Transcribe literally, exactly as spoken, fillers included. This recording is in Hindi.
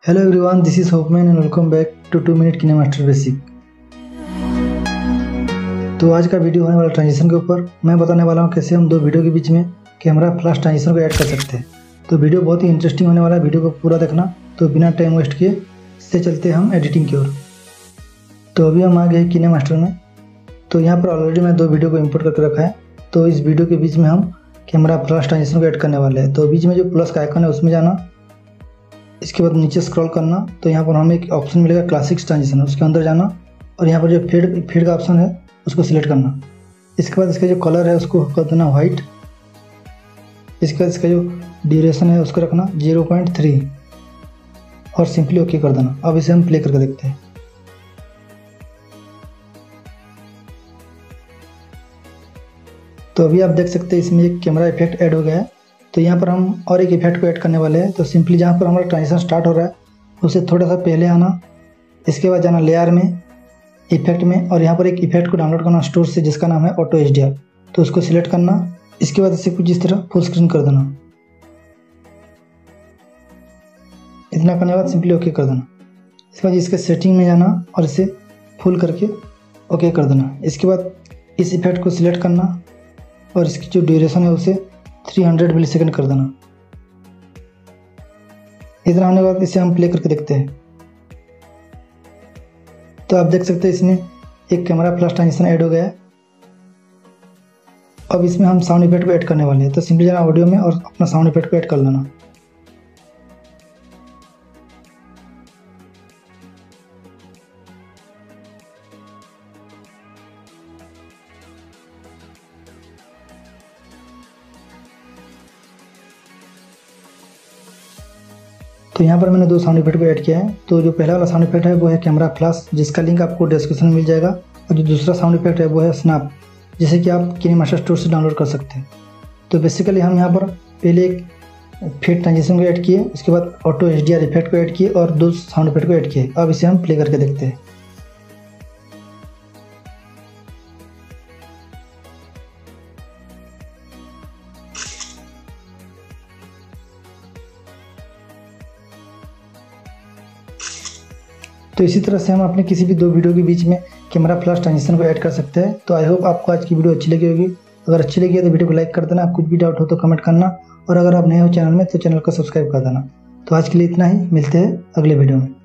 Hello everyone, this is Hopeman and welcome back to two minute KineMaster basic. तो आज का वीडियो होने वाला ट्रांजिशन के ऊपर मैं बताने वाला हूं कैसे हम दो वीडियो के बीच में कैमरा फ्लैश ट्रांजिशन को ऐड कर सकते हैं। तो वीडियो बहुत ही इंटरेस्टिंग होने वाला है, वीडियो को पूरा देखना। तो बिना टाइम वेस्ट किए से चलते हैं हम एडिटिंग की ओर। तो अभी हम आ गए किनेमास्टर में। तो यहाँ पर ऑलरेडी मैं दो वीडियो को इम्पोर्ट करके रखा है। तो इस वीडियो के बीच में हम कैमरा फ्लैश ट्रांजिशन को ऐड करने वाले हैं। तो बीच में जो प्लस का आइकन है उसमें जाना, इसके बाद नीचे स्क्रॉल करना। तो यहाँ पर हमें एक ऑप्शन मिलेगा क्लासिक ट्रांजिशन, उसके अंदर जाना और यहाँ पर जो फेड फेड का ऑप्शन है उसको सिलेक्ट करना। इसके बाद इसका जो कलर है उसको कर देना वाइट। इसके बाद इसका जो ड्यूरेशन है उसको रखना ज़ीरो पॉइंट थ्री और सिंपली ओके कर देना। अब इसे हम प्ले करके देखते हैं। तो अभी आप देख सकते हैं इसमें एक कैमरा इफेक्ट ऐड हो गया है। तो यहाँ पर हम और एक इफेक्ट को ऐड करने वाले हैं। तो सिंपली जहाँ पर हमारा ट्रांजिशन स्टार्ट हो रहा है उससे थोड़ा सा पहले आना, इसके बाद जाना लेयर में, इफेक्ट में, और यहाँ पर एक इफेक्ट को डाउनलोड करना स्टोर से जिसका नाम है ऑटो एच डी आर। तो उसको सिलेक्ट करना। इसके बाद इसे कुछ इस तरह फुल स्क्रीन कर देना। इतना करने के बाद सिंपली ओके कर देना। इसके बाद इसके सेटिंग में जाना और इसे फुल करके ओके कर देना। इसके बाद इस इफेक्ट को सिलेक्ट करना और इसकी जो ड्यूरेशन है उसे तीन सौ मिली सेकेंड कर देना। इतना होने के बाद इसे हम प्ले करके देखते हैं। तो आप देख सकते हैं इसमें एक कैमरा फ्लैश ट्रांजिशन ऐड हो गया है। अब इसमें हम साउंड इफेक्ट को ऐड करने वाले हैं। तो सिंपली जाना ऑडियो में और अपना साउंड इफेक्ट को ऐड कर लेना। तो यहाँ पर मैंने दो साउंड इफेक्ट को ऐड किया है। तो जो पहला वाला साउंड इफेक्ट है वो है कैमरा फ्लैश, जिसका लिंक आपको डिस्क्रिप्शन में मिल जाएगा। और जो दूसरा साउंड इफेक्ट है वो है स्नैप, जिसे कि आप किनेमास्टर स्टोर से डाउनलोड कर सकते हैं। तो बेसिकली हम यहाँ पर पहले एक फेड ट्रांजिशन को ऐड किए, उसके बाद auto H D R effect को ऐड किए और दो साउंड इफेक्ट को ऐड किए। अब इसे हम प्ले करके देखते हैं। तो इसी तरह से हम अपने किसी भी दो वीडियो के बीच में कैमरा फ्लैश ट्रांजिशन को ऐड कर सकते हैं। तो आई होप आपको आज की वीडियो अच्छी लगी होगी। अगर अच्छी लगी है तो वीडियो को लाइक कर देना। आप कुछ भी डाउट हो तो कमेंट करना, और अगर आप नए हो चैनल में तो चैनल को सब्सक्राइब कर देना। तो आज के लिए इतना ही, मिलते हैं अगले वीडियो में।